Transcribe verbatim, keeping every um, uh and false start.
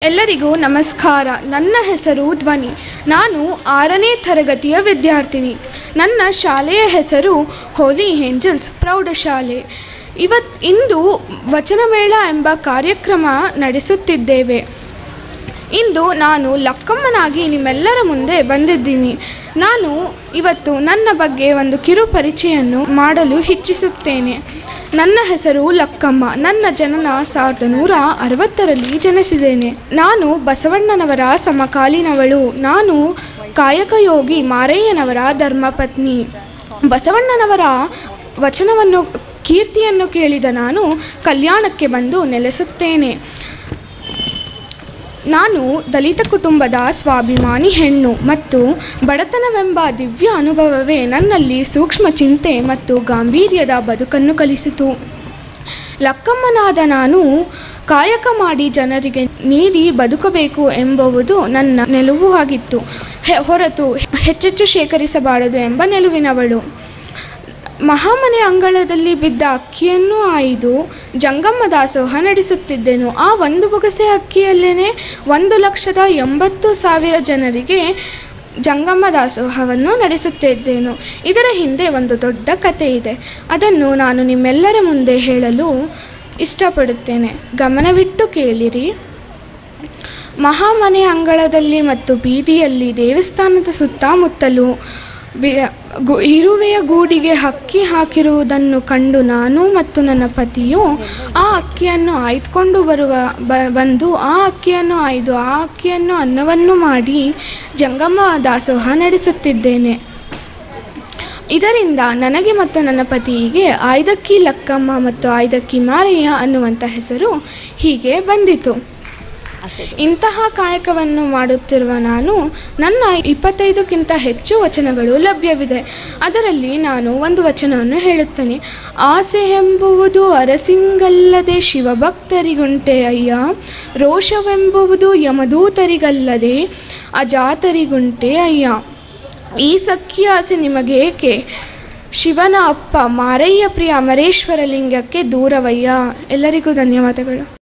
ಎಲ್ಲರಿಗೂ ನಮಸ್ಕಾರ. ನನ್ನ ಹೆಸರು ಧ್ವನಿ. ನಾನು ಆರನೇ ತರಗತಿಯ ವಿದ್ಯಾರ್ಥಿನಿ. ನನ್ನ ಶಾಲೆಯ ಹೆಸರು ಹೋಲಿ ಏಂಜಲ್ಸ್ ಪ್ರೌಢಶಾಲೆ. ಇವತ್ತು ಇಂದು ವಚನಮೇಳ ಎಂಬ ಕಾರ್ಯಕ್ರಮ ನಡೆಸುತ್ತಿದ್ದೇವೆ. ಇಂದು ನಾನು ಲಕ್ಕಮ್ಮನಾಗಿ ನಿಮ್ಮೆಲ್ಲರ ಮುಂದೆ ಬಂದಿದ್ದೀನಿ. ನಾನು ಇವತ್ತು ನನ್ನ ಬಗ್ಗೆ ಒಂದು ಕಿರು ಪರಿಚಯವನ್ನು ಮಾಡಲು ಇಚ್ಛಿಸುತ್ತೇನೆ. ನನ್ನ ಹೆಸರು ಲಕ್ಕಮ್ಮ. ನನ್ನ ಜನನ ಸಾವಿರದ ನೂರ ಅರವತ್ತರಲ್ಲಿ ಜನಿಸಿದ್ದೇನೆ. ನಾನು ಬಸವಣ್ಣನವರ ಸಮಕಾಲೀನವಳು. ನಾನು ಕಾಯಕಯೋಗಿ ಮಾರಯ್ಯನವರ ಧರ್ಮಪತ್ನಿ. ಬಸವಣ್ಣನವರ ವಚನವನ್ನು ಕೀರ್ತಿಯನ್ನು ಕೇಳಿದ ನಾನು ಕಲ್ಯಾಣಕ್ಕೆ ಬಂದು ನೆಲೆಸುತ್ತೇನೆ. ನಾನು ದಲಿತ ಕುಟುಂಬದ ಸ್ವಾಭಿಮಾನಿ ಹೆಣ್ಣು ಮತ್ತು ಬಡತನವೆಂಬ ದಿವ್ಯ ಅನುಭವವೇ ನನ್ನಲ್ಲಿ ಸೂಕ್ಷ್ಮ ಚಿಂತೆ ಮತ್ತು ಗಾಂಭೀರ್ಯದ ಬದುಕನ್ನು ಕಲಿಸಿತು. ಲಕ್ಕಮ್ಮನಾದ ನಾನು ಕಾಯಕ ಮಾಡಿ ಜನರಿಗೆ ನೀಡಿ ಬದುಕಬೇಕು ಎಂಬುವುದು ನನ್ನ ನಿಲುವು ಆಗಿತ್ತು, ಹೊರತು ಹೆಚ್ಚೆಚ್ಚು ಶೇಖರಿಸಬಾರದು ಎಂಬ ನಿಲುವಿನವಳು. ಮಹಾಮನೆ ಅಂಗಳದಲ್ಲಿ ಬಿದ್ದ ಅಕ್ಕಿಯನ್ನು ಆಯ್ದು ಜಂಗಮ್ಮ ದಾಸೋಹ ನಡೆಸುತ್ತಿದ್ದೆನು. ಆ ಒಂದು ಬೊಗಸೆ ಅಕ್ಕಿಯಲ್ಲೇ ಒಂದು ಲಕ್ಷದ ಎಂಬತ್ತು ಸಾವಿರ ಜನರಿಗೆ ಜಂಗಮ್ಮ ದಾಸೋಹವನ್ನು ನಡೆಸುತ್ತಿದ್ದೇನು. ಇದರ ಹಿಂದೆ ಒಂದು ದೊಡ್ಡ ಕಥೆ ಇದೆ. ಅದನ್ನು ನಾನು ನಿಮ್ಮೆಲ್ಲರ ಮುಂದೆ ಹೇಳಲು ಇಷ್ಟಪಡುತ್ತೇನೆ. ಗಮನವಿಟ್ಟು ಕೇಳಿರಿ. ಮಹಾಮನೆ ಅಂಗಳದಲ್ಲಿ ಮತ್ತು ಬೀದಿಯಲ್ಲಿ ದೇವಸ್ಥಾನದ ಸುತ್ತಮುತ್ತಲೂ ಬಿ ಗು ಇರುವೆಯ ಗೂಡಿಗೆ ಹಕ್ಕಿ ಹಾಕಿರುವುದನ್ನು ಕಂಡು ನಾನು ಮತ್ತು ನನ್ನ ಪತಿಯು ಆ ಅಕ್ಕಿಯನ್ನು ಆಯ್ದುಕೊಂಡು ಬರುವ ಬ ಬಂದು ಆ ಅಕ್ಕಿಯನ್ನು ಆಯ್ದು ಆ ಅಕ್ಕಿಯನ್ನು ಅನ್ನವನ್ನು ಮಾಡಿ ಜಂಗಮ್ಮ ದಾಸೋಹ ನಡೆಸುತ್ತಿದ್ದೇನೆ. ಇದರಿಂದ ನನಗೆ ಮತ್ತು ನನ್ನ ಪತಿಗೆ ಆಯ್ದಕ್ಕಿ ಲಕ್ಕಮ್ಮ ಮತ್ತು ಆಯ್ದಕ್ಕಿ ಮಾರಯ್ಯ ಅನ್ನುವಂಥ ಹೆಸರು ಹೀಗೆ ಬಂದಿತು. ಇಂತಹ ಕಾಯಕವನ್ನು ಮಾಡುತ್ತಿರುವ ನಾನು ನನ್ನ ಇಪ್ಪತ್ತೈದಕ್ಕಿಂತ ಹೆಚ್ಚು ವಚನಗಳು ಲಭ್ಯವಿದೆ. ಅದರಲ್ಲಿ ನಾನು ಒಂದು ವಚನವನ್ನು ಹೇಳುತ್ತೇನೆ. ಆಸೆ ಎಂಬುವುದು ಅರಸಿಂಗಲ್ಲದೆ ಶಿವಭಕ್ತರಿಗುಂಟೆ ಅಯ್ಯ, ರೋಷವೆಂಬುವುದು ಯಮದೂತರಿಗಲ್ಲದೆ ಅಜಾತರಿಗುಂಟೆ ಅಯ್ಯ. ಈ ಸಖಿ ಆಸೆ ನಿಮಗೇಕೆ? ಶಿವನ ಅಪ್ಪ ಮಾರಯ್ಯ ಪ್ರಿಯ ಅಮರೇಶ್ವರ ಲಿಂಗಕ್ಕೆ ದೂರವಯ್ಯ. ಎಲ್ಲರಿಗೂ ಧನ್ಯವಾದಗಳು.